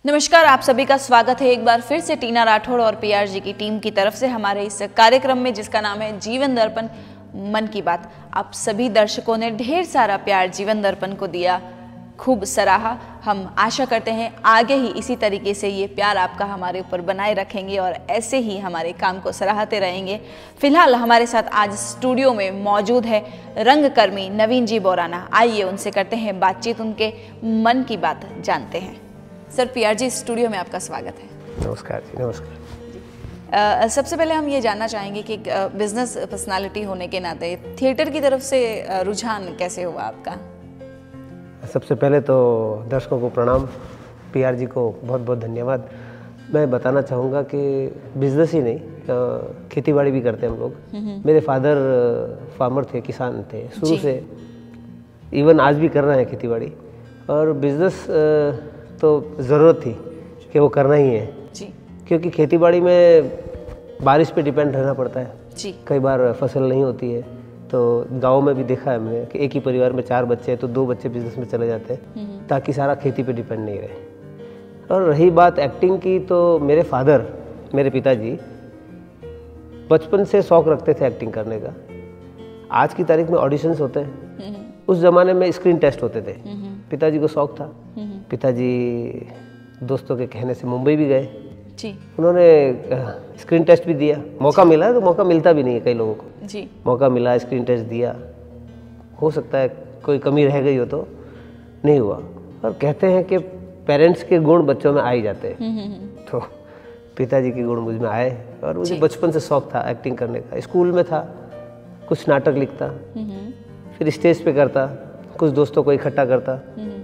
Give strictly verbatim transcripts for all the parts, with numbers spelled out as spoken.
नमस्कार, आप सभी का स्वागत है एक बार फिर से टीना राठौड़ और पीआरजी की टीम की तरफ से हमारे इस कार्यक्रम में, जिसका नाम है जीवन दर्पण मन की बात। आप सभी दर्शकों ने ढेर सारा प्यार जीवन दर्पण को दिया, खूब सराहा। हम आशा करते हैं आगे ही इसी तरीके से ये प्यार आपका हमारे ऊपर बनाए रखेंगे और ऐसे ही हमारे काम को सराहते रहेंगे। फिलहाल हमारे साथ आज स्टूडियो में मौजूद है रंगकर्मी नवीन जी बोराना। आइए उनसे करते हैं बातचीत, उनके मन की बात जानते हैं। सर, पीआरजी स्टूडियो में आपका स्वागत है। नमस्कार जी। नमस्कार। Uh, सबसे पहले हम ये जानना चाहेंगे कि बिजनेस uh, पर्सनालिटी होने के नाते थिएटर की तरफ से uh, रुझान कैसे हुआ आपका? सबसे पहले तो दर्शकों को प्रणाम, पीआरजी को बहुत बहुत धन्यवाद। मैं बताना चाहूँगा कि बिजनेस ही नहीं, खेती बाड़ी भी करते हैं हम लोग। मेरे फादर फार्मर थे, किसान थे शुरू से, इवन आज भी कर रहे हैं खेती बाड़ी। और बिजनेस तो ज़रूरत थी कि वो करना ही है जी, क्योंकि खेतीबाड़ी में बारिश पे डिपेंड रहना पड़ता है जी। कई बार फसल नहीं होती है, तो गांव में भी देखा है मैंने कि एक ही परिवार में चार बच्चे हैं तो दो बच्चे बिजनेस में चले जाते हैं ताकि सारा खेती पे डिपेंड नहीं रहे। और रही बात एक्टिंग की, तो मेरे फादर, मेरे पिताजी बचपन से शौक रखते थे एक्टिंग करने का। आज की तारीख में ऑडिशंस होते हैं, उस ज़माने में स्क्रीन टेस्ट होते थे। पिताजी को शौक था, पिताजी दोस्तों के कहने से मुंबई भी गए जी। उन्होंने स्क्रीन टेस्ट भी दिया। मौका मिला है, तो मौका मिलता भी नहीं है कई लोगों को जी। मौका मिला, स्क्रीन टेस्ट दिया। हो सकता है कोई कमी रह गई हो तो नहीं हुआ। और कहते हैं कि पेरेंट्स के गुण बच्चों में आ ही जाते हैं, तो पिताजी के गुण मुझ में आए। और मुझे बचपन से शौक था एक्टिंग करने का। स्कूल में था, कुछ नाटक लिखता, फिर स्टेज पे करता, कुछ दोस्तों को इकट्ठा करता।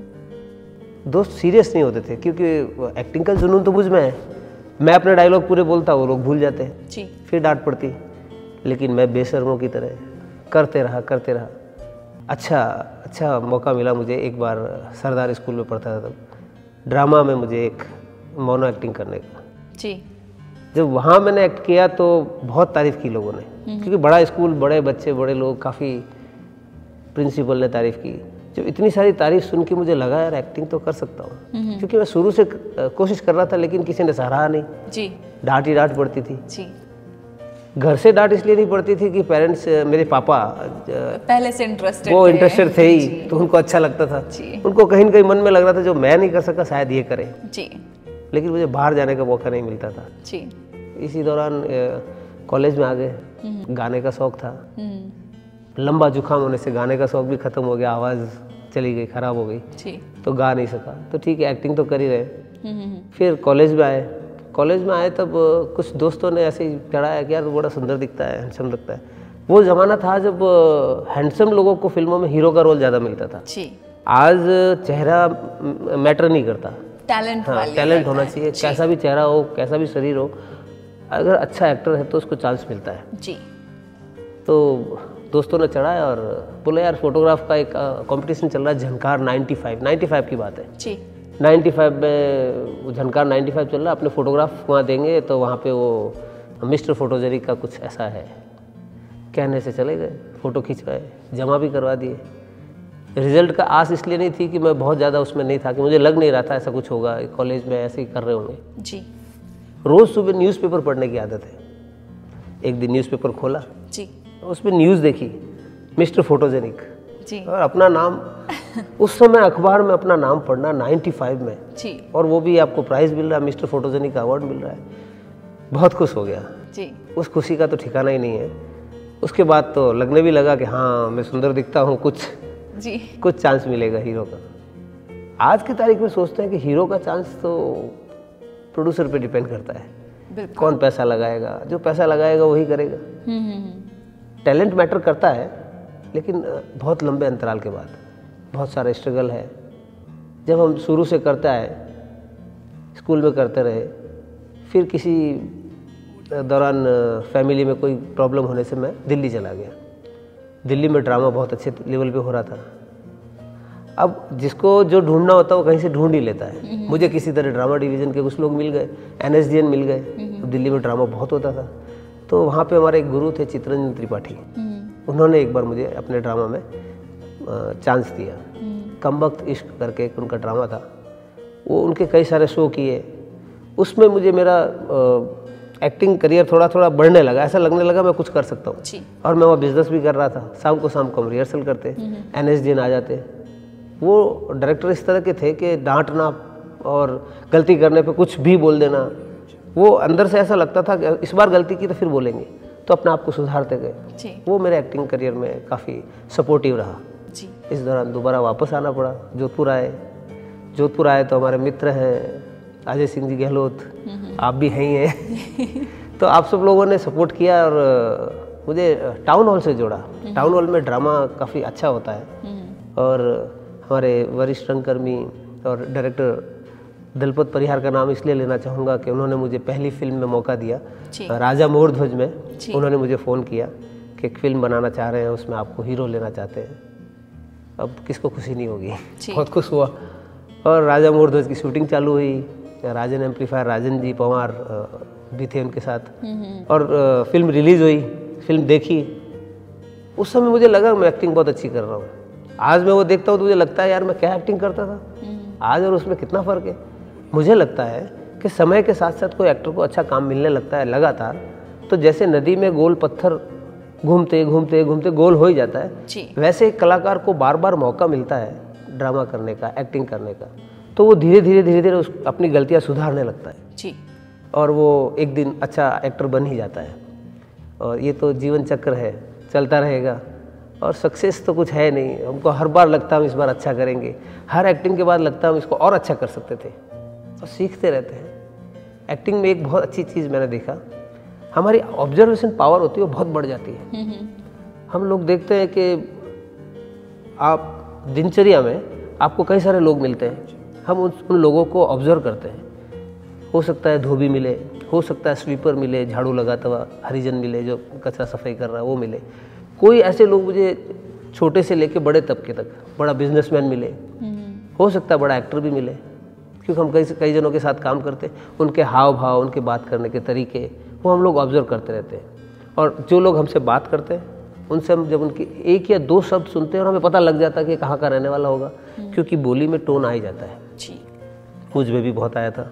दोस्त सीरियस नहीं होते थे क्योंकि एक्टिंग का जुनून तो मुझ में है। मैं अपने डायलॉग पूरे बोलता, वो लोग भूल जाते हैं जी। फिर डांट पड़ती, लेकिन मैं बेशर्मों की तरह करते रहा करते रहा अच्छा अच्छा मौका मिला मुझे। एक बार सरदार स्कूल में पढ़ता था, तब ड्रामा में मुझे एक मोनो एक्टिंग करने का जी। जब वहाँ मैंने एक्ट किया तो बहुत तारीफ़ की लोगों ने, क्योंकि बड़ा स्कूल, बड़े बच्चे, बड़े लोग, काफ़ी प्रिंसिपल ने तारीफ़ की। जब इतनी सारी तारीफ सुन के मुझे लगा यार एक्टिंग तो कर सकता हूँ, क्योंकि मैं शुरू से कोशिश कर रहा था, लेकिन किसी ने सराहा नहीं जी। डांट ही डांट पड़ती थी जी। घर से डांट इसलिए नहीं पड़ती थी कि पेरेंट्स, मेरे पापा पहले से इंटरेस्टेड वो इंटरेस्टेड थे ही, तो उनको अच्छा लगता था जी। उनको कहीं न कहीं मन में लग रहा था जो मैं नहीं कर सका शायद ये करे जी। लेकिन मुझे बाहर जाने का मौका नहीं मिलता था जी। इसी दौरान कॉलेज में आ गए, गाने का शौक था। लंबा जुकाम होने से गाने का शौक भी खत्म हो गया, आवाज़ चली गई, खराब हो गई जी। तो गा नहीं सका। तो ठीक है, एक्टिंग तो कर ही रहे। फिर कॉलेज में आए कॉलेज में आए तब कुछ दोस्तों ने ऐसे ही चढ़ाया कि यार वो बड़ा सुंदर दिखता है, हैंडसम लगता है। वो ज़माना था जब हैंडसम लोगों को फिल्मों में हीरो का रोल ज़्यादा मिलता था जी। आज चेहरा मैटर नहीं करता, टैलेंट हाँ टैलेंट होना चाहिए। कैसा भी चेहरा हो, कैसा भी शरीर हो, अगर अच्छा एक्टर है तो उसको चांस मिलता है जी। तो दोस्तों ने चढ़ाया और बोले यार फोटोग्राफ का एक कंपटीशन चल रहा है, झनकार पचानवे की बात है जी। पचानवे में वो झनकार पचानवे चल रहा है, अपने फोटोग्राफ वहाँ देंगे तो वहाँ पे वो मिस्टर फोटोजेनिक का कुछ ऐसा है। कहने से चले गए, फ़ोटो खिंचवाए, जमा भी करवा दिए। रिजल्ट का आस इसलिए नहीं थी कि मैं बहुत ज़्यादा उसमें नहीं था, कि मुझे लग नहीं रहा था ऐसा कुछ होगा, कॉलेज में ऐसे ही कर रहे होंगे जी। रोज़ सुबह न्यूज़पेपर पढ़ने की आदत है। एक दिन न्यूज़पेपर खोला जी, उसमें न्यूज़ देखी, मिस्टर फोटोजेनिक जी। और अपना नाम उस समय अखबार में अपना नाम पढ़ना पचानवे में जी। और वो भी आपको प्राइज़ मिल रहा है, मिस्टर फोटोजेनिक का अवार्ड मिल रहा है। बहुत खुश हो गया जी। उस खुशी का तो ठिकाना ही नहीं है। उसके बाद तो लगने भी लगा कि हाँ मैं सुंदर दिखता हूँ, कुछ जी कुछ चांस मिलेगा हीरो का। आज की तारीख में सोचते हैं कि हीरो का चांस तो प्रोड्यूसर पे डिपेंड करता है, कौन पैसा लगाएगा। जो पैसा लगाएगा वही करेगा। टैलेंट मैटर करता है, लेकिन बहुत लंबे अंतराल के बाद। बहुत सारा स्ट्रगल है। जब हम शुरू से करते आए, स्कूल में करते रहे, फिर किसी दौरान फैमिली में कोई प्रॉब्लम होने से मैं दिल्ली चला गया। दिल्ली में ड्रामा बहुत अच्छे लेवल पे हो रहा था। अब जिसको जो ढूंढना होता है वो कहीं से ढूंढ ही लेता है। मुझे किसी तरह ड्रामा डिवीज़न के कुछ लोग मिल गए, एन एस डी एन मिल गए। तो दिल्ली में ड्रामा बहुत होता था, तो वहाँ पे हमारे एक गुरु थे चित्रंजन त्रिपाठी, उन्होंने एक बार मुझे अपने ड्रामा में चांस दिया। कमबख्त इश्क करके एक उनका ड्रामा था, वो उनके कई सारे शो किए, उसमें मुझे मेरा एक्टिंग करियर थोड़ा थोड़ा बढ़ने लगा, ऐसा लगने लगा मैं कुछ कर सकता हूँ। और मैं वहाँ बिजनेस भी कर रहा था, शाम को शाम को हम रिहर्सल करते, एन एस डी एन आ जाते। वो डायरेक्टर इस तरह के थे कि डांटना और गलती करने पे कुछ भी बोल देना, वो अंदर से ऐसा लगता था कि इस बार गलती की तो फिर बोलेंगे, तो अपने आप को सुधारते गए। वो मेरे एक्टिंग करियर में काफ़ी सपोर्टिव रहा जी। इस दौरान दोबारा वापस आना पड़ा, जोधपुर आए। जोधपुर आए तो हमारे मित्र हैं अजय सिंह जी गहलोत, आप भी हैं ही हैं तो आप सब लोगों ने सपोर्ट किया और मुझे टाउन हॉल से जोड़ा। टाउन हॉल में ड्रामा काफ़ी अच्छा होता है और हमारे वरिष्ठ रंगकर्मी और डायरेक्टर दलपत परिहार का नाम इसलिए लेना चाहूँगा कि उन्होंने मुझे पहली फिल्म में मौका दिया, राजा मोर ध्वज में। उन्होंने मुझे फ़ोन किया कि एक फिल्म बनाना चाह रहे हैं, उसमें आपको हीरो लेना चाहते हैं। अब किसको खुशी नहीं होगी, बहुत खुश हुआ। और राजा मोर ध्वज की शूटिंग चालू हुई, राजन एम्पलीफायर राजन जी पवार भी थे उनके साथ, और फिल्म रिलीज़ हुई, फिल्म देखी। उस समय मुझे लगा मैं एक्टिंग बहुत अच्छी कर रहा हूँ। आज मैं वो देखता हूँ तो मुझे लगता है यार मैं क्या एक्टिंग करता था, आज और उसमें कितना फ़र्क है। मुझे लगता है कि समय के साथ साथ कोई एक्टर को अच्छा काम मिलने लगता है लगातार, तो जैसे नदी में गोल पत्थर घूमते घूमते घूमते गोल हो ही जाता है, वैसे एक कलाकार को बार बार मौका मिलता है ड्रामा करने का, एक्टिंग करने का, तो वो धीरे धीरे धीरे धीरे उस अपनी गलतियाँ सुधारने लगता है जी, और वो एक दिन अच्छा एक्टर बन ही जाता है। और ये तो जीवन चक्र है, चलता रहेगा। और सक्सेस तो कुछ है नहीं, हमको हर बार लगता है हम इस बार अच्छा करेंगे, हर एक्टिंग के बाद लगता है हम इसको और अच्छा कर सकते थे, और सीखते रहते हैं। एक्टिंग में एक बहुत अच्छी चीज़ मैंने देखा, हमारी ऑब्जर्वेशन पावर होती है वो बहुत बढ़ जाती है। हम लोग देखते हैं कि आप दिनचर्या में आपको कई सारे लोग मिलते हैं, हम उन उन लोगों को ऑब्जर्व करते हैं। हो सकता है धोबी मिले, हो सकता है स्वीपर मिले, झाड़ू लगाता हुआ हरिजन मिले जो कचरा सफाई कर रहा है वो मिले, कोई ऐसे लोग मुझे छोटे से लेके बड़े तबके तक, बड़ा बिजनेसमैन मिले, हो सकता है बड़ा एक्टर भी मिले, क्योंकि हम कई कई जनों के साथ काम करते हैं, उनके हाव भाव, उनके बात करने के तरीके वो हम लोग ऑब्जर्व करते रहते हैं। और जो लोग हमसे बात करते हैं उनसे हम जब उनकी एक या दो शब्द सुनते हैं और हमें पता लग जाता है कि कहाँ का रहने वाला होगा, क्योंकि बोली में टोन आ ही जाता है जी। मुझ में भी बहुत आया था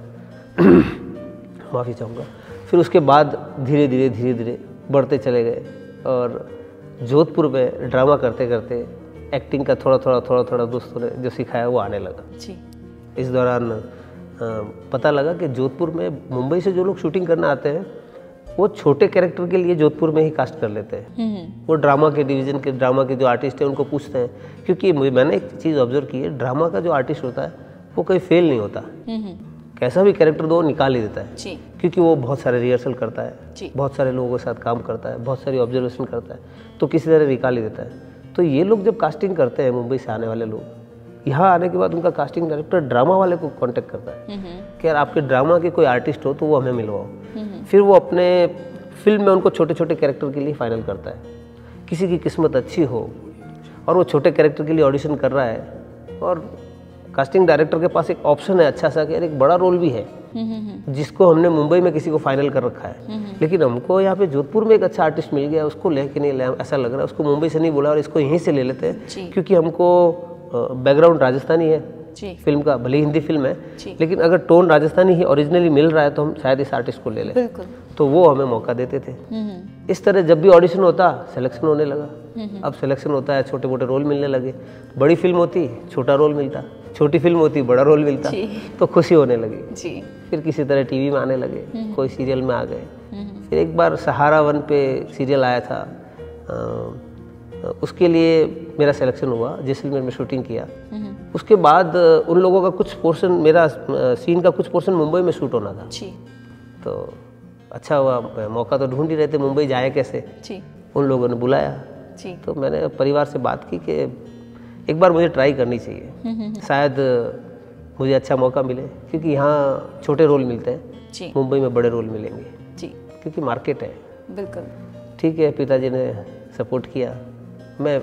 माफ़ी चाहूँगा। फिर उसके बाद धीरे धीरे धीरे धीरे बढ़ते चले गए, और जोधपुर में ड्रामा करते करते एक्टिंग का थोड़ा थोड़ा थोड़ा थोड़ा दोस्तों ने जो सिखाया वो आने लगा जी। इस दौरान पता लगा कि जोधपुर में मुंबई से जो लोग शूटिंग करना आते हैं वो छोटे कैरेक्टर के लिए जोधपुर में ही कास्ट कर लेते हैं। वो ड्रामा के डिवीज़न के ड्रामा के जो आर्टिस्ट हैं उनको पूछते हैं, क्योंकि मैंने एक चीज़ ऑब्जर्व की है, ड्रामा का जो आर्टिस्ट होता है वो कहीं फेल नहीं होता, कैसा भी कैरेक्टर दो निकाल ही देता है जी। क्योंकि वो बहुत सारे रिहर्सल करता है, बहुत सारे लोगों के साथ काम करता है, बहुत सारी ऑब्जर्वेशन करता है, तो किसी तरह निकाल ही देता है। तो ये लोग जब कास्टिंग करते हैं, मुंबई से आने वाले लोग, यहाँ आने के बाद उनका कास्टिंग डायरेक्टर ड्रामा वाले को कांटेक्ट करता है कि यार आपके ड्रामा के कोई आर्टिस्ट हो तो वो हमें मिलवाओ। फिर वो अपने फिल्म में उनको छोटे छोटे कैरेक्टर के लिए फाइनल करता है। किसी की किस्मत अच्छी हो और वो छोटे कैरेक्टर के लिए ऑडिशन कर रहा है, और कास्टिंग डायरेक्टर के पास एक ऑप्शन है अच्छा सा कि यार एक बड़ा रोल भी है जिसको हमने मुंबई में किसी को फाइनल कर रखा है, लेकिन हमको यहाँ पे जोधपुर में एक अच्छा आर्टिस्ट मिल गया, उसको ले कि नहीं ले, ऐसा लग रहा है उसको मुंबई से नहीं बोला और इसको यहीं से ले लेते हैं, क्योंकि हमको बैकग्राउंड राजस्थानी है फिल्म का, भले हिंदी फिल्म है लेकिन अगर टोन राजस्थानी ही ओरिजिनली मिल रहा है तो हम शायद इस आर्टिस्ट को ले लें। तो वो हमें मौका देते थे। इस तरह जब भी ऑडिशन होता सिलेक्शन होने लगा। अब सिलेक्शन होता है, छोटे मोटे रोल मिलने लगे, बड़ी फिल्म होती छोटा रोल मिलता, छोटी फिल्म होती बड़ा रोल मिलता, तो खुशी होने लगी जी। फिर किसी तरह टीवी में आने लगे, कोई सीरियल में आ गए। फिर एक बार सहारा वन पे सीरियल आया था, आ, उसके लिए मेरा सिलेक्शन हुआ, जैसलमेर में शूटिंग किया। उसके बाद उन लोगों का कुछ पोर्शन, मेरा सीन का कुछ पोर्शन मुंबई में शूट होना था जी। तो अच्छा हुआ, मौका तो ढूंढ ही रहे थे, मुंबई जाए कैसे जी। उन लोगों ने बुलाया जी। तो मैंने परिवार से बात की कि एक बार मुझे ट्राई करनी चाहिए, शायद मुझे अच्छा मौका मिले, क्योंकि यहाँ छोटे रोल मिलते हैं, मुंबई में बड़े रोल मिलेंगे जी, क्योंकि मार्केट है। बिल्कुल ठीक है। पिताजी ने सपोर्ट किया। मैं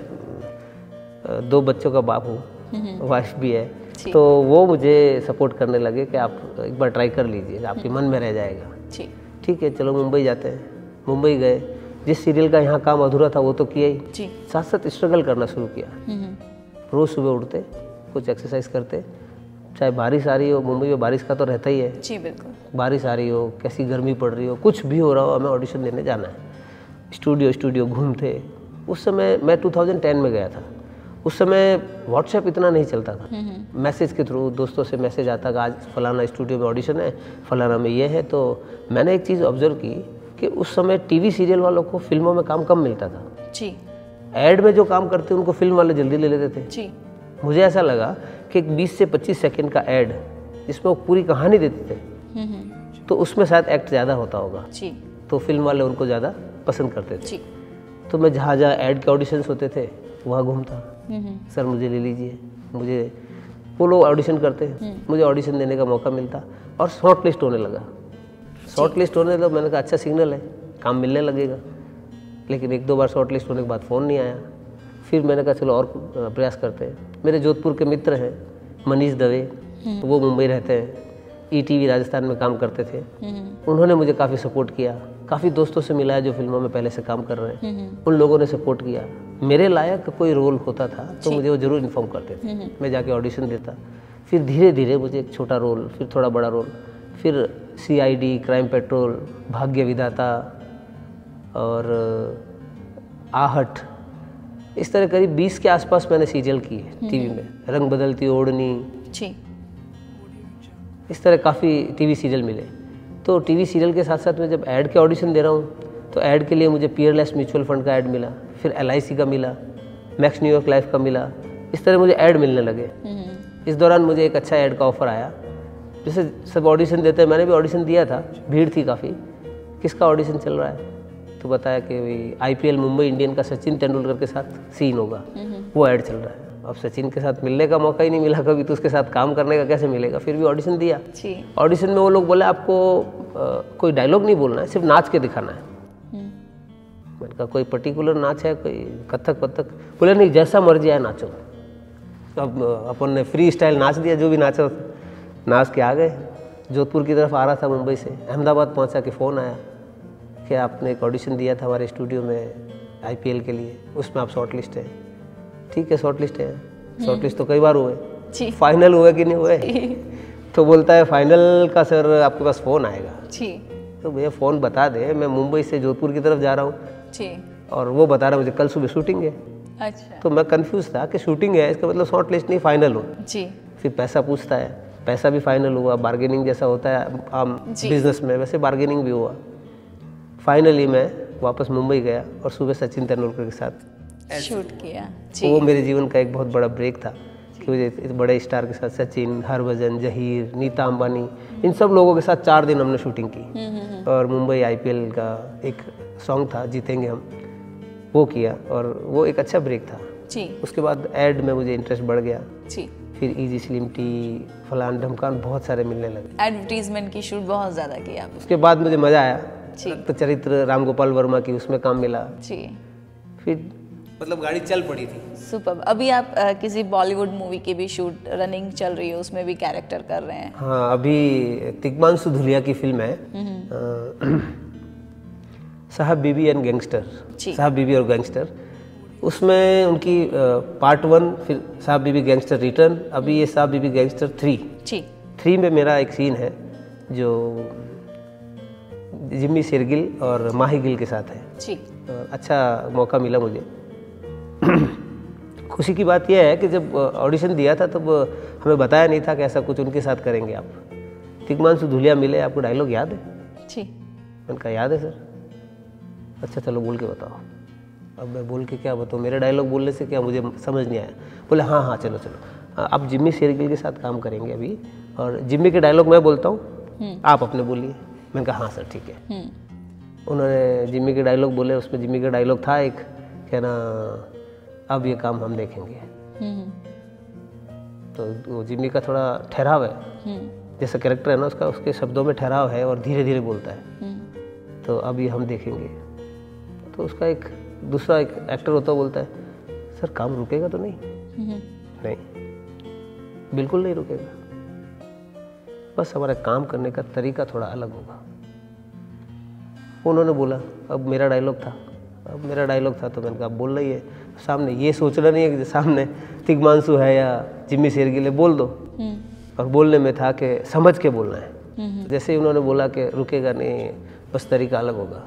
दो बच्चों का बाप हूँ, वाइफ भी है, तो वो मुझे सपोर्ट करने लगे कि आप एक बार ट्राई कर लीजिए, आपके मन में रह जाएगा। ठीक है चलो मुंबई जाते हैं। मुंबई गए, जिस सीरियल का यहाँ काम अधूरा था वो तो किया ही, साथ साथ स्ट्रगल करना शुरू किया। रोज़ सुबह उठते, कुछ एक्सरसाइज करते, चाहे बारिश आ रही हो, मुंबई में बारिश का तो रहता ही है जी बिल्कुल, बारिश आ रही हो, कैसी गर्मी पड़ रही हो, कुछ भी हो रहा हो, हमें ऑडिशन देने जाना है। स्टूडियो स्टूडियो घूमते। उस समय मैं दो हज़ार दस में गया था। उस समय व्हाट्सएप इतना नहीं चलता था, मैसेज के थ्रू दोस्तों से मैसेज आता कि आज फलाना स्टूडियो में ऑडिशन है, फलाना में ये है। तो मैंने एक चीज़ ऑब्जर्व की कि उस समय टीवी सीरियल वालों को फिल्मों में काम कम मिलता था जी। ऐड में जो काम करते उनको फिल्म वाले जल्दी ले लेते थे जी। मुझे ऐसा लगा कि एक बीस से पच्चीस सेकंड का ऐड जिसमें वो पूरी कहानी देते थे तो उसमें शायद एक्ट ज़्यादा होता होगा जी। तो फिल्म वाले उनको ज़्यादा पसंद करते थे जी। तो मैं जहाँ जहाँ ऐड के ऑडिशंस होते थे वहाँ घूमता, सर मुझे ले लीजिए, मुझे वो लोग ऑडिशन करते, मुझे ऑडिशन देने का मौका मिलता और शॉर्ट लिस्ट होने लगा। शॉर्ट लिस्ट होने तो मैंने कहा अच्छा सिग्नल है, काम मिलने लगेगा। लेकिन एक दो बार शॉर्ट लिस्ट होने के बाद फ़ोन नहीं आया। फिर मैंने कहा चलो और प्रयास करते हैं। मेरे जोधपुर के मित्र हैं मनीष दवे, तो वो मुंबई रहते हैं, ई टी वी राजस्थान में काम करते थे। उन्होंने मुझे काफ़ी सपोर्ट किया। काफ़ी दोस्तों से मिला है जो फिल्मों में पहले से काम कर रहे हैं, उन लोगों ने सपोर्ट किया। मेरे लायक कोई रोल होता था तो मुझे वो ज़रूर इन्फॉर्म करते थे, मैं जाके ऑडिशन देता। फिर धीरे धीरे मुझे एक छोटा रोल, फिर थोड़ा बड़ा रोल, फिर C I D, crime patrol, Bhagya Vidhata और आहट, इस तरह करीब बीस के आसपास मैंने सीरियल किए टीवी में। रंग बदलती ओढ़नी जी, इस तरह काफ़ी टीवी सीरियल मिले। तो टीवी सीरियल के साथ साथ मैं जब ऐड के ऑडिशन दे रहा हूँ तो ऐड के लिए मुझे पीयरलेस म्यूचुअल फंड का ऐड मिला, फिर एल आई सी का मिला, मैक्स न्यूयॉर्क लाइफ का मिला। इस तरह मुझे ऐड मिलने लगे। इस दौरान मुझे एक अच्छा ऐड का ऑफर आया। जैसे सब ऑडिशन देते हैं, मैंने भी ऑडिशन दिया था, भीड़ थी काफ़ी, किसका ऑडिशन चल रहा है तो बताया कि भाई I P L Mumbai Indian का सचिन तेंदुलकर के साथ सीन होगा, वो ऐड चल रहा है। अब सचिन के साथ मिलने का मौका ही नहीं मिला कभी, तो उसके साथ काम करने का कैसे मिलेगा। फिर भी ऑडिशन दिया। ऑडिशन में वो लोग बोले आपको आ, कोई डायलॉग नहीं बोलना है, सिर्फ नाच के दिखाना है। मैंने कहा कोई पर्टिकुलर नाच है, कोई कथक वथक? बोले नहीं, जैसा मर्जी आए नाचो। अब अपन ने फ्री स्टाइल नाच दिया, जो भी नाचो नाच के आ गए। जोधपुर की तरफ आ रहा था मुंबई से, अहमदाबाद पहुंचा के फ़ोन आया कि आपने एक ऑडिशन दिया था हमारे स्टूडियो में आई पी एल के लिए, उसमें आप शॉर्ट लिस्ट है। ठीक है शॉर्ट लिस्ट है, शॉर्ट लिस्ट तो कई बार हुए, फाइनल हुए कि नहीं हुए? तो बोलता है फाइनल का सर आपके पास फ़ोन आएगा जी। तो भैया फ़ोन बता दे, मैं मुंबई से जोधपुर की तरफ जा रहा हूँ जी, और वो बता रहा है मुझे कल सुबह शूटिंग है। अच्छा। तो मैं कंफ्यूज था कि शूटिंग है इसका मतलब शॉर्ट लिस्ट नहीं, फाइनल हो जी। फिर पैसा पूछता है, पैसा भी फाइनल हुआ, बार्गेनिंग जैसा होता है आम बिजनेस में, वैसे बार्गेनिंग भी हुआ। फाइनली मैं वापस मुंबई गया और सुबह सचिन तेंदुलकर के साथ शूट किया। वो मेरे जीवन का एक बहुत बड़ा ब्रेक था कि मुझे इस बड़े स्टार के साथ, सचिन, हरभजन, जहीर, नीता अंबानी, इन सब लोगों के साथ चार दिन हमने शूटिंग की। और मुंबई आई पी एल का एक सॉन्ग था जीतेंगे हम, वो किया और वो एक अच्छा ब्रेक था जी। उसके बाद ऐड में मुझे इंटरेस्ट बढ़ गया जी। फिर इजी स्लिम टी, फलान ढमकान बहुत सारे मिलने लगे। एडवर्टीजमेंट की शूट बहुत ज़्यादा की आपने। उसके बाद मुझे मज़ा आया। तो चरित्र राम गोपाल वर्मा की, उसमें काम मिला जी। फिर मतलब गाड़ी चल पड़ी थी। सुपर। अभी आप आ, किसी बॉलीवुड मूवी की भी शूट रनिंग चल रही है, उसमें भी कैरेक्टर कर रहे हैं? हाँ, अभी तिग्मांशु धुलिया की फिल्म है साहब बीबी एंड गैंगस्टर, साहब बीबी और गैंगस्टर। उसमें उनकी पार्ट वन, फिर साहब बीबी गैंगस्टर रिटर्न, अभी ये साहब बीबी गैंगस्टर थ्री जी। थ्री में मेरा एक सीन है जो जिम्मी शेरगिल और माही गिल के साथ है जी। अच्छा मौका मिला मुझे। खुशी की बात यह है कि जब ऑडिशन दिया था तब हमें बताया नहीं था कि ऐसा कुछ उनके साथ करेंगे आप। तिग्मांशु धुलिया मिले, आपको डायलॉग याद है जी? मैंने कहा याद है सर। अच्छा चलो बोल के बताओ। अब मैं बोल के क्या बताऊँ, मेरे डायलॉग बोलने से क्या मुझे समझ नहीं आया। बोले हाँ हाँ चलो चलो, आप जिम्मी शेरगिल के साथ काम करेंगे अभी, और जिम्मी के डायलॉग मैं बोलता हूँ, आप अपने बोलिए। मैंने कहा हाँ सर ठीक है। उन्होंने जिम्मी के डायलॉग बोले, उसमें जिम्मी का डायलॉग था एक, क्या ना, अब ये काम हम देखेंगे। तो वो जिम्मी का थोड़ा ठहराव है, जैसा कैरेक्टर है ना उसका, उसके शब्दों में ठहराव है और धीरे धीरे बोलता है। तो अब ये हम देखेंगे। तो उसका एक दूसरा एक एक्टर होता बोलता है सर काम रुकेगा तो नहीं? नहीं, बिल्कुल नहीं रुकेगा, बस हमारा काम करने का तरीका थोड़ा अलग होगा। उन्होंने बोला, अब मेरा डायलॉग था अब मेरा डायलॉग था तो मैंने कहा बोल रही है सामने, ये सोचना नहीं है कि सामने तिग्मांशु है या जिम्मी शेरगिल है, बोल दो। और बोलने में था कि समझ के बोलना है। जैसे ही उन्होंने बोला कि रुकेगा नहीं, बस तरीका अलग होगा।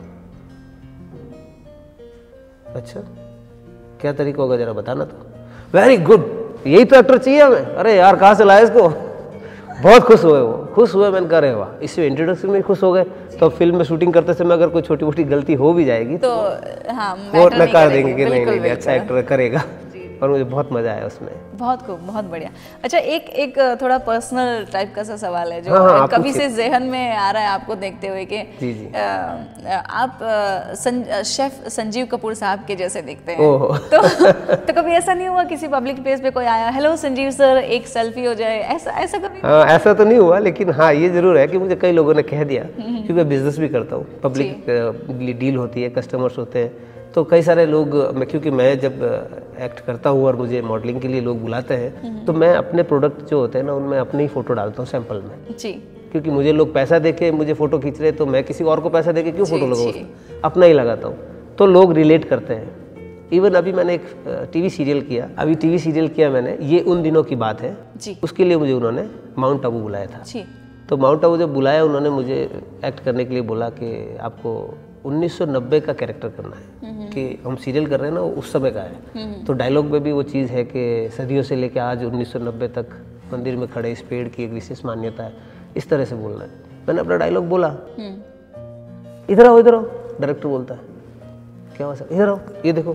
अच्छा क्या तरीका होगा जरा बताना। तो वेरी गुड, यही तो एक्टर चाहिए हमें। अरे यार कहाँ से लाया इसको। बहुत खुश हुए, वो खुश हुए। मैंने कहा वाह, इससे इंट्रोडक्शन में खुश हो गए। तो फिल्म में शूटिंग करते समय अगर कोई छोटी मोटी गलती हो भी जाएगी तो हाँ, वो नकार देंगे कि नहीं नहीं अच्छा एक्टर करेगा। और मुझे बहुत मजा आया उसमें। बहुत खूब, बहुत बढ़िया। अच्छा एक एक थोड़ा पर्सनल टाइप का सा सवाल है जो हाँ, हाँ, कभी से जहन में आ रहा है आपको देखते हुए कि जी जी। आ, आप सं, शेफ संजीव कपूर साहब के जैसे दिखते हैं। तो तो कभी ऐसा नहीं हुआ किसी पब्लिक प्लेस पे कोई आया, हेलो संजीव सर एक सेल्फी हो जाए, ऐसा ऐसा कभी? हाँ, ऐसा तो नहीं हुआ, लेकिन हाँ ये जरूर है कि मुझे कई लोगों ने कह दिया, क्योंकि मैं बिजनेस भी करता हूँ, पब्लिक डील होती है, कस्टमर्स होते हैं, तो कई सारे लोग मैं क्योंकि मैं जब एक्ट करता हूँ और मुझे मॉडलिंग के लिए लोग बुलाते हैं तो मैं अपने प्रोडक्ट जो होते हैं ना उनमें अपनी ही फोटो डालता हूँ सैंपल में जी। क्योंकि मुझे लोग पैसा देके मुझे फोटो खींच रहे तो मैं किसी और को पैसा देके क्यों फोटो लगाऊँ, अपना ही लगाता हूँ। तो लोग रिलेट करते हैं। इवन अभी मैंने एक टीवी सीरियल किया, अभी टीवी सीरियल किया मैंने, ये उन दिनों की बात है जी। उसके लिए मुझे उन्होंने माउंट आबू बुलाया था जी। तो माउंट आबू जब बुलाया उन्होंने मुझे एक्ट करने के लिए बोला कि आपको उन्नीस सौ नब्बे का कैरेक्टर करना है, कि हम सीरियल कर रहे हैं ना उस समय का है। तो डायलॉग में भी वो चीज़ है कि सदियों से लेकर आज उन्नीस सौ नब्बे तक मंदिर में खड़े इस पेड़ की एक विशेष मान्यता है, इस तरह से बोलना है। मैंने अपना डायलॉग बोला, इधर आओ इधर आओ, डायरेक्टर बोलता है क्या हुआ सर, इधर आओ ये देखो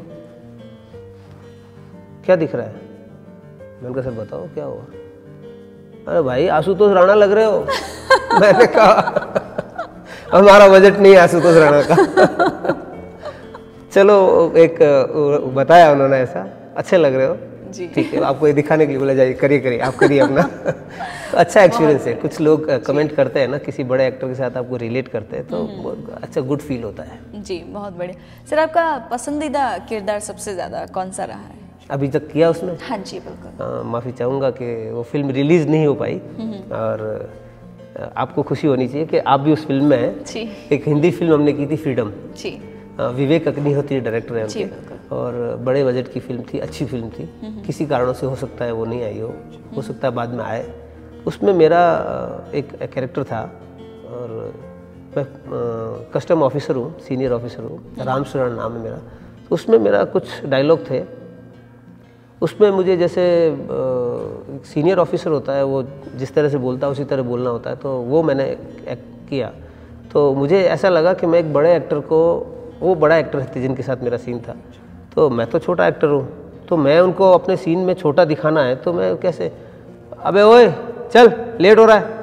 क्या दिख रहा है। मैंने कहा सर बताओ क्या हुआ। अरे भाई आशुतोष राणा लग रहे हो। मैंने कहा हमारा बजट नहीं है आशुतोष राणा का। चलो एक बताया उन्होंने ऐसा, अच्छे लग रहे हो जी, ठीक है। आपको ये दिखाने के लिए बोला जाइए, करिए करिए आप करिए अपना। तो अच्छा एक्सपीरियंस है। कुछ लोग कमेंट करते हैं ना, किसी बड़े एक्टर के साथ आपको रिलेट करते हैं तो अच्छा गुड फील होता है जी। बहुत बढ़िया। सर आपका पसंदीदा किरदार सबसे ज़्यादा कौन सा रहा है अभी तक किया उसमें? हाँ जी बिल्कुल। माफ़ी चाहूँगा कि वो फिल्म रिलीज़ नहीं हो पाई, और आपको खुशी होनी चाहिए कि आप भी उस फिल्म में हैं। एक हिंदी फिल्म हमने की थी फ्रीडम जी, विवेक अग्निहोत्री डायरेक्टर हैं उनके, और बड़े बजट की फिल्म थी, अच्छी फिल्म थी। किसी कारणों से हो सकता है वो नहीं आई हो हो सकता है बाद में आए। उसमें मेरा एक कैरेक्टर था और मैं कस्टम ऑफिसर हूँ, सीनियर ऑफिसर हूँ, राम शरण नाम है मेरा। तो उसमें मेरा कुछ डायलॉग थे, उसमें मुझे जैसे सीनियर ऑफिसर होता है वो जिस तरह से बोलता है उसी तरह बोलना होता है, तो वो मैंने एक्ट किया। तो मुझे ऐसा लगा कि मैं एक बड़े एक्टर को, वो बड़ा एक्टर थे जिनके साथ मेरा सीन था, तो मैं तो छोटा एक्टर हूँ, तो मैं उनको अपने सीन में छोटा दिखाना है, तो मैं कैसे, अबे ओए चल लेट हो रहा है।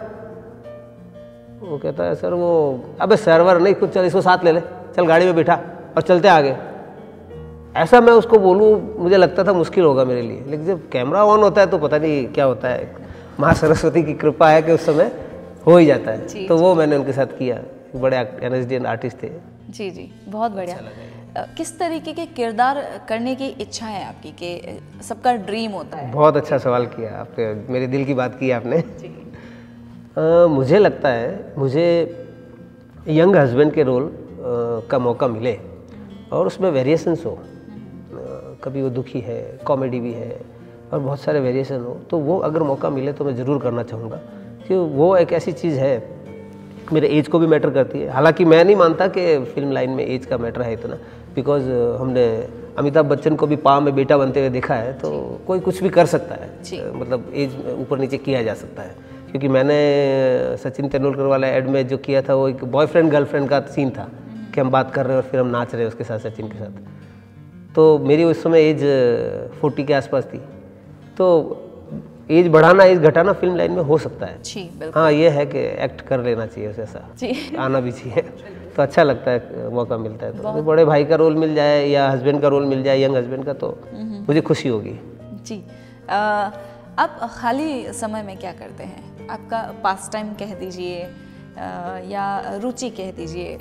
वो कहता है सर वो, अबे सर्वर नहीं कुछ, चल इसको साथ ले ले, चल गाड़ी में बिठा और चलते आगे। ऐसा मैं उसको बोलूँ मुझे लगता था मुश्किल होगा मेरे लिए, लेकिन जब कैमरा ऑन होता है तो पता नहीं क्या होता है, माँ सरस्वती की कृपा है कि उस समय हो ही जाता है। जी, तो वो मैंने उनके साथ किया, बड़े N S D N artist थे। जी जी बहुत बढ़िया। अच्छा, किस तरीके के किरदार करने की इच्छा है आपकी, कि सबका ड्रीम होता है? बहुत अच्छा सवाल किया आपने, मेरे दिल की बात की आपने। आ, मुझे लगता है मुझे यंग हस्बैंड के रोल आ, का मौका मिले और उसमें वेरिएशंस हो, कभी वो दुखी है, कॉमेडी भी है और बहुत सारे वेरिएशन हो, तो वो अगर मौका मिले तो मैं ज़रूर करना चाहूँगा, कि वो एक ऐसी चीज़ है, मेरे एज को भी मैटर करती है। हालांकि मैं नहीं मानता कि फिल्म लाइन में एज का मैटर है इतना, बिकॉज हमने अमिताभ बच्चन को भी पाँव में बेटा बनते हुए देखा है, तो कोई कुछ भी कर सकता है, मतलब एज ऊपर नीचे किया जा सकता है। क्योंकि मैंने सचिन तेंदुलकर वाला एड में जो किया था वो एक बॉयफ्रेंड गर्लफ्रेंड का सीन था, कि हम बात कर रहे हैं और फिर हम नाच रहे हैं उसके साथ, सचिन के साथ। तो मेरी उस समय एज फोर्टी के आसपास थी, तो एज बढ़ाना एज घटाना फिल्म लाइन में हो सकता है जी, हाँ ये है कि एक्ट कर लेना चाहिए उसे, ऐसा आना भी चाहिए। तो अच्छा लगता है मौका मिलता है, तो बड़े भाई का रोल मिल जाए या हस्बैंड का रोल मिल जाए, यंग हस्बैंड का, तो मुझे खुशी होगी जी। आ, आप खाली समय में क्या करते हैं? आपका पास टाइम कह दीजिए या रुचि कह दीजिए।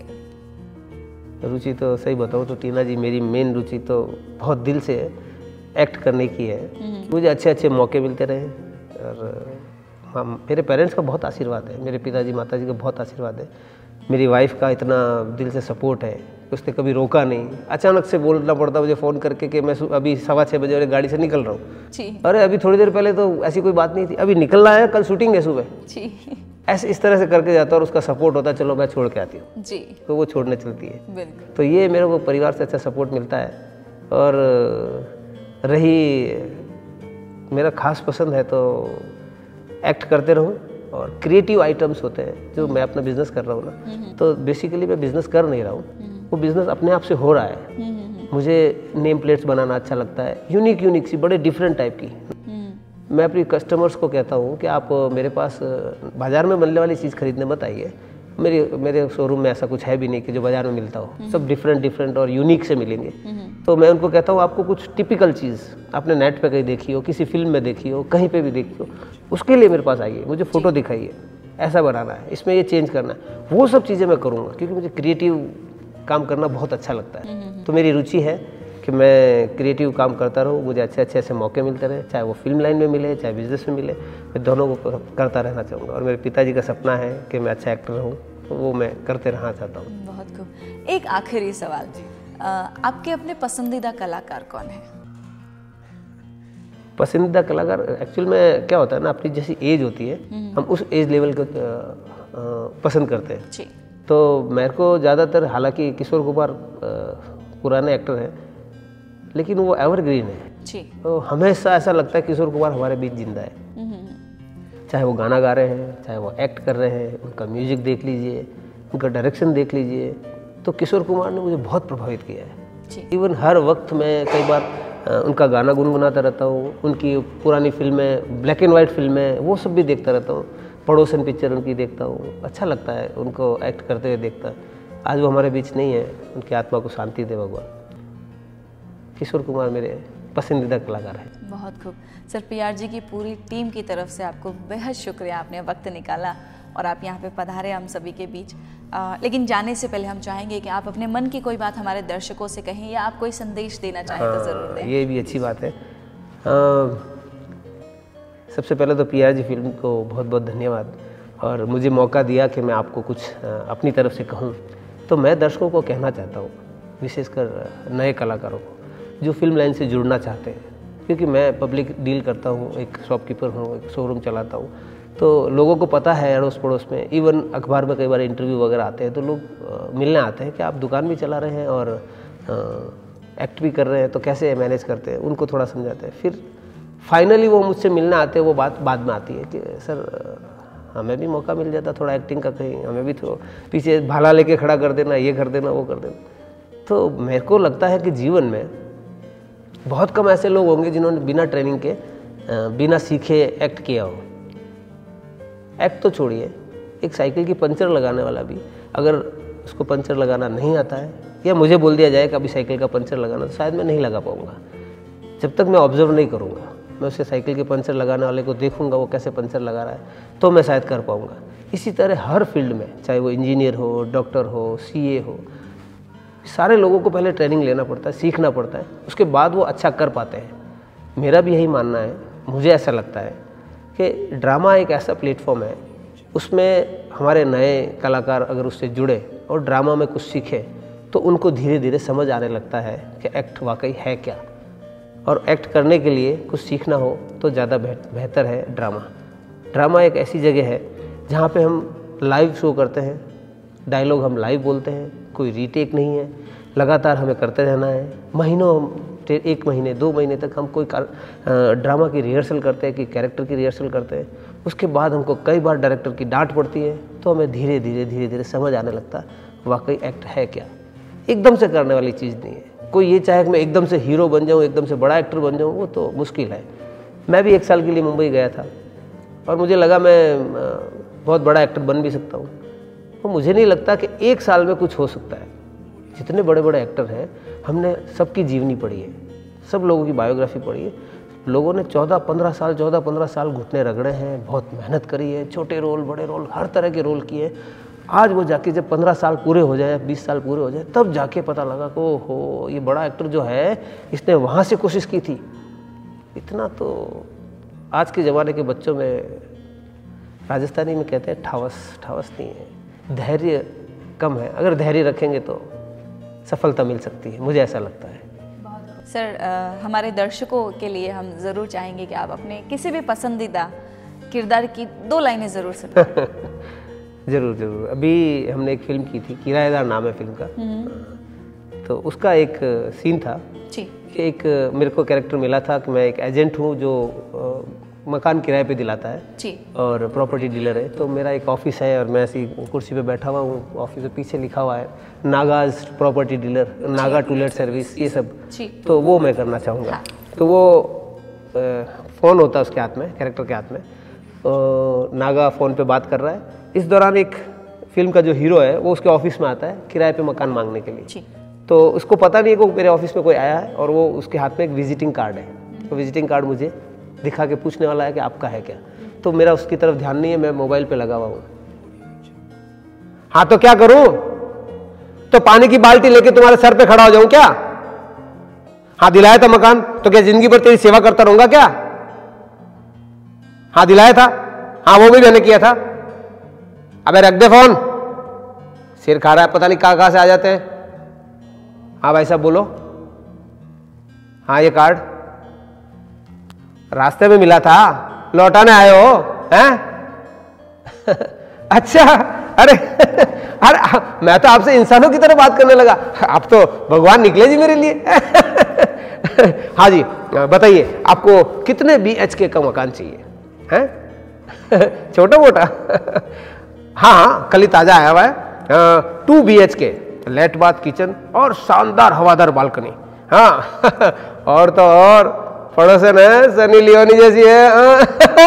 रुचि तो सही बताऊँ तो टीना जी, मेरी मेन रुचि तो बहुत दिल से एक्ट करने की है। मुझे अच्छे अच्छे मौके मिलते रहे, और हम मेरे पेरेंट्स का बहुत आशीर्वाद है, मेरे पिताजी माताजी का बहुत आशीर्वाद है, मेरी वाइफ का इतना दिल से सपोर्ट है उसने कभी रोका नहीं। अचानक से बोलना पड़ता मुझे फ़ोन करके कि मैं अभी सवा छः बजे वाली गाड़ी से निकल रहा हूँ। अरे अभी थोड़ी देर पहले तो ऐसी कोई बात नहीं थी, अभी निकलना है, कल शूटिंग है सुबह। ऐसे इस तरह से करके जाता है और उसका सपोर्ट होता है, चलो मैं छोड़ के आती हूँ जी, तो वो छोड़ने चलती है। तो ये मेरे को परिवार से अच्छा सपोर्ट मिलता है। और रही मेरा खास पसंद है तो एक्ट करते रहूँ और क्रिएटिव आइटम्स होते हैं जो मैं अपना बिजनेस कर रहा हूँ ना, तो बेसिकली मैं बिजनेस कर नहीं रहा हूँ, वो बिजनेस अपने आप से हो रहा है। मुझे नेम प्लेट्स बनाना अच्छा लगता है, यूनिक यूनिक सी, बड़े डिफरेंट टाइप की। मैं अपनी कस्टमर्स को कहता हूँ कि आप मेरे पास बाज़ार में बनने वाली चीज़ खरीदने मत आइए, मेरे मेरे शोरूम में ऐसा कुछ है भी नहीं कि जो बाज़ार में मिलता हो, सब डिफरेंट डिफरेंट और यूनिक से मिलेंगे। तो मैं उनको कहता हूँ आपको कुछ टिपिकल चीज़ आपने नेट पे कहीं देखी हो, किसी फिल्म में देखी हो, कहीं पे भी देखी हो, उसके लिए मेरे पास आइए, मुझे फ़ोटो दिखाइए, ऐसा बनाना है, इसमें ये चेंज करना है, वो सब चीज़ें मैं करूँगा क्योंकि मुझे क्रिएटिव काम करना बहुत अच्छा लगता है। तो मेरी रुचि है कि मैं क्रिएटिव काम करता रहूँ, मुझे अच्छे अच्छे ऐसे मौके मिलते रहे, चाहे वो फिल्म लाइन में मिले चाहे बिजनेस में मिले, मैं दोनों को करता रहना चाहूँगा। और मेरे पिताजी का सपना है कि मैं अच्छा एक्टर रहूँ, तो वो मैं करते रहना चाहता हूँ। बहुत खूब। एक आखिरी सवाल, आपके अपने पसंदीदा कलाकार कौन है? पसंदीदा कलाकार एक्चुअल में क्या होता है ना, अपनी जैसी एज होती है हम उस एज लेवल को पसंद करते हैं जी। तो मेरे को ज़्यादातर, हालांकि किशोर कुमार पुराने एक्टर हैं लेकिन वो एवरग्रीन है जी। तो हमेशा ऐसा लगता है किशोर कुमार हमारे बीच जिंदा है, चाहे वो गाना गा रहे हैं, चाहे वो एक्ट कर रहे हैं, उनका म्यूजिक देख लीजिए, उनका डायरेक्शन देख लीजिए, तो किशोर कुमार ने मुझे बहुत प्रभावित किया है। इवन हर वक्त मैं कई बार उनका गाना गुनगुनाता रहता हूँ, उनकी पुरानी फिल्में, ब्लैक एंड वाइट फिल्में, वो सब भी देखता रहता हूँ, पड़ोसन पिक्चर उनकी देखता हूँ, अच्छा लगता है उनको एक्ट करते हुए देखता। आज वो हमारे बीच नहीं है, उनकी आत्मा को शांति दे भगवान। किशोर कुमार मेरे पसंदीदा कलाकार है। बहुत खूब सर, पीआर जी की पूरी टीम की तरफ से आपको बेहद शुक्रिया, आपने वक्त निकाला और आप यहाँ पे पधारे हम सभी के बीच। आ, लेकिन जाने से पहले हम चाहेंगे कि आप अपने मन की कोई बात हमारे दर्शकों से कहें या आप कोई संदेश देना चाहें तो ज़रूर दें। ये भी अच्छी बात है। आ, सबसे पहले तो पीआर जी फिल्म को बहुत बहुत धन्यवाद और मुझे मौका दिया कि मैं आपको कुछ अपनी तरफ से कहूँ। तो मैं दर्शकों को कहना चाहता हूँ, विशेषकर नए कलाकारों को जो फिल्म लाइन से जुड़ना चाहते हैं, क्योंकि मैं पब्लिक डील करता हूँ, एक शॉपकीपर हूँ, एक शोरूम चलाता हूँ, तो लोगों को पता है अड़ोस पड़ोस में, इवन अखबार में कई बार इंटरव्यू वगैरह आते हैं तो लोग मिलने आते हैं कि आप दुकान भी चला रहे हैं और आ, एक्ट भी कर रहे हैं, तो कैसे मैनेज करते हैं, उनको थोड़ा समझाते हैं। फिर फाइनली वो मुझसे मिलने आते हैं, वो बात बाद में आती है कि सर हमें भी मौका मिल जाता थोड़ा एक्टिंग का, कहीं हमें भी थोड़ा पीछे भाला लेके खड़ा कर देना, ये कर देना, वो कर देना। तो मेरे को लगता है कि जीवन में बहुत कम ऐसे लोग होंगे जिन्होंने बिना ट्रेनिंग के, बिना सीखे एक्ट किया हो। एक्ट तो छोड़िए, एक साइकिल की पंचर लगाने वाला भी अगर उसको पंचर लगाना नहीं आता है या मुझे बोल दिया जाए कि अभी साइकिल का पंचर लगाना, तो शायद मैं नहीं लगा पाऊँगा। जब तक मैं ऑब्जर्व नहीं करूँगा, मैं उसे साइकिल के पंचर लगाने वाले को देखूँगा वो कैसे पंचर लगा रहा है, तो मैं शायद कर पाऊँगा। इसी तरह हर फील्ड में, चाहे वो इंजीनियर हो, डॉक्टर हो, सीए हो, सारे लोगों को पहले ट्रेनिंग लेना पड़ता है, सीखना पड़ता है, उसके बाद वो अच्छा कर पाते हैं। मेरा भी यही मानना है, मुझे ऐसा लगता है कि ड्रामा एक ऐसा प्लेटफॉर्म है, उसमें हमारे नए कलाकार अगर उससे जुड़े और ड्रामा में कुछ सीखे तो उनको धीरे धीरे समझ आने लगता है कि एक्ट वाकई है क्या, और एक्ट करने के लिए कुछ सीखना हो तो ज़्यादा बेहतर है ड्रामा। ड्रामा एक ऐसी जगह है जहाँ पे हम लाइव शो करते हैं, डायलॉग हम लाइव बोलते हैं, कोई रीटेक नहीं है, लगातार हमें करते रहना है। महीनों हम एक महीने दो महीने तक हम कोई ड्रामा की रिहर्सल करते हैं, कि कैरेक्टर की रिहर्सल करते हैं, उसके बाद हमको कई बार डायरेक्टर की डांट पड़ती है, तो हमें धीरे धीरे धीरे धीरे समझ आने लगता है वाकई एक्ट है क्या। एकदम से करने वाली चीज़ नहीं है। कोई ये चाहे कि मैं एकदम से हीरो बन जाऊँ, एकदम से बड़ा एक्टर बन जाऊँ, वो तो मुश्किल है। मैं भी एक साल के लिए मुंबई गया था और मुझे लगा मैं बहुत बड़ा एक्टर बन भी सकता हूँ, तो मुझे नहीं लगता कि एक साल में कुछ हो सकता है। जितने बड़े बड़े एक्टर हैं, हमने सबकी जीवनी पढ़ी है, सब लोगों की बायोग्राफी पढ़ी है। लोगों ने चौदह पंद्रह साल चौदह पंद्रह साल घुटने रगड़े हैं, बहुत मेहनत करी है, छोटे रोल बड़े रोल हर तरह के रोल किए। आज वो जाके जब पंद्रह साल पूरे हो जाए, बीस साल पूरे हो जाए, तब जाके पता लगा कि ओहो ये बड़ा एक्टर जो है इसने वहाँ से कोशिश की थी। इतना तो आज के ज़माने के बच्चों में, राजस्थानी में कहते हैं ठावस ठावस नहीं है, धैर्य कम है। अगर धैर्य रखेंगे तो सफलता मिल सकती है, मुझे ऐसा लगता है। सर, आ, हमारे दर्शकों के लिए हम ज़रूर चाहेंगे कि आप अपने किसी भी पसंदीदा किरदार की दो लाइनें ज़रूर सुनाएं। जरूर जरूर। अभी हमने एक फिल्म की थी, किराएदार नाम है फिल्म का, तो उसका एक सीन था जी। कि एक मेरे को कैरेक्टर मिला था कि मैं एक एजेंट हूँ जो मकान किराए पे दिलाता है जी। और प्रॉपर्टी डीलर है। तो मेरा एक ऑफिस है और मैं ऐसी कुर्सी पे बैठा हुआ हूँ, ऑफिस के पीछे लिखा हुआ है Naga's property dealer, Naga to let service, ये सब जी। तो वो मैं करना चाहूँगा। हाँ। तो वो फ़ोन होता है उसके हाथ में, कैरेक्टर के हाथ में, तो नागा फ़ोन पे बात कर रहा है। इस दौरान एक फिल्म का जो हीरो है वो उसके ऑफिस में आता है किराए पे मकान मांगने के लिए। तो उसको पता नहीं है कि मेरे ऑफिस में कोई आया है और वो उसके हाथ में एक विजिटिंग कार्ड है। तो विजिटिंग कार्ड मुझे दिखा के पूछने वाला है कि आपका है क्या। तो मेरा उसकी तरफ ध्यान नहीं है, मैं मोबाइल पे लगा हुआ हूँ। हाँ तो क्या करूं? तो पानी की बाल्टी लेके तुम्हारे सर पे खड़ा हो जाऊं क्या? हाँ दिलाया था मकान, तो क्या जिंदगी भर तेरी सेवा करता रहूंगा क्या? हाँ दिलाया था, हाँ वो भी मैंने किया था। अबे रख दे फोन, सिर खा रहा है, पता नहीं कहां कहां से आ जाते हैं। हाँ भाई साहब बोलो। हाँ ये कार्ड रास्ते में मिला था, लौटाने आए हो हैं? अच्छा, अरे अरे मैं तो आपसे इंसानों की तरह बात करने लगा, आप तो भगवान निकले जी मेरे लिए। हाँ जी बताइए, आपको कितने बी एच के का मकान चाहिए हैं? छोटा मोटा? हाँ हाँ कल ही ताजा आया हुआ है, two B H K, lat bath kitchen और शानदार हवादार बालकनी। हाँ और तो और पड़ोसन है सनी लियोनी जैसी है।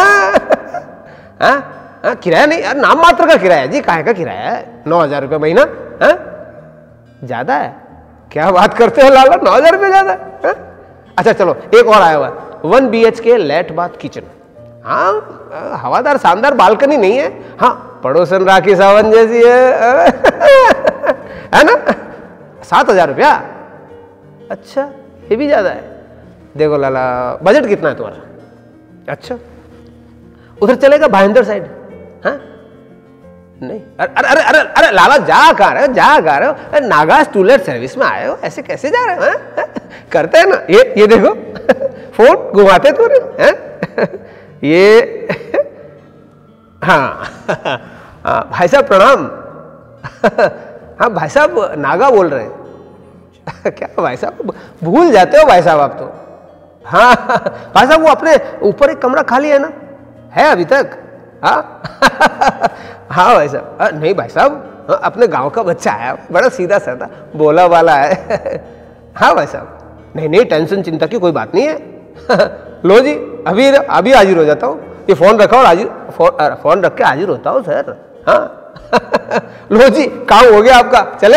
हाँ किराया नहीं यार, नाम मात्र का किराया जी, काहे का किराया है? नौ हजार रुपये महीना। हाँ ज्यादा है? क्या बात करते हो लाला, नौ हजार रुपये ज्यादा है? अच्छा चलो एक और आया हुआ है, one B H K lat bath kitchen. हाँ हवादार शानदार बालकनी नहीं है, हाँ पड़ोसन राखी सावंत जैसी है, है ना? सात हजार रुपया। अच्छा ये भी ज्यादा है। देखो लाला बजट कितना है तुम्हारा? अच्छा उधर चलेगा भाईंदर साइड? हाँ नहीं, अरे अरे अरे अरे लाला जा कहाँ रहे हो, जा कहाँ रहे हो? नागाज टू लेट सर्विस में आए हो, ऐसे कैसे जा रहे हो? हा? करते हैं ना ये ये देखो फोन घुमाते तो नहीं हैं? ये हाँ हाँ भाई साहब प्रणाम। हाँ भाई साहब नागा बोल रहे हैं। क्या भाई साहब भूल जाते हो भाई साहब आप तो। हाँ भाई साहब वो अपने ऊपर एक कमरा खाली है ना, है अभी तक? हाँ हाँ भाई साहब, नहीं भाई साहब अपने गांव का बच्चा आया, बड़ा सीधा साधा बोला वाला है। हाँ भाई साहब नहीं नहीं टेंशन चिंता की कोई बात नहीं है। लो जी अभी अभी हाजिर हो जाता हूँ, ये फोन रखा और हाजिर फोन फोन रख के हाजिर होता हूँ सर। हाँ लो जी काम हो गया आपका, चले।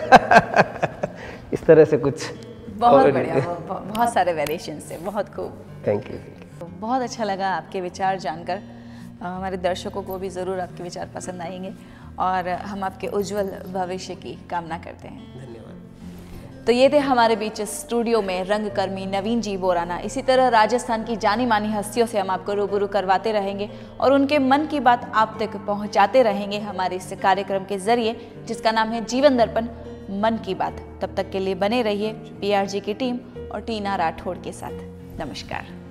इस तरह से कुछ बहुत बढ़िया, बहुत सारे वेरिएशन से, बहुत खूब। Thank you. बहुत अच्छा लगा आपके विचार जानकर, हमारे दर्शकों को भी ज़रूर आपके विचार पसंद आएंगे और हम आपके उज्जवल भविष्य की कामना करते हैं। धन्यवाद। तो ये थे हमारे बीच स्टूडियो में रंगकर्मी नवीन जी बोराना। इसी तरह राजस्थान की जानी मानी हस्तियों से हम आपको रूबरू करवाते रहेंगे और उनके मन की बात आप तक पहुंचाते रहेंगे हमारे इस कार्यक्रम के जरिए जिसका नाम है जीवन दर्पण मन की बात। तब तक के लिए बने रहिए पी आर जी की टीम और टीना राठौड़ के साथ। नमस्कार।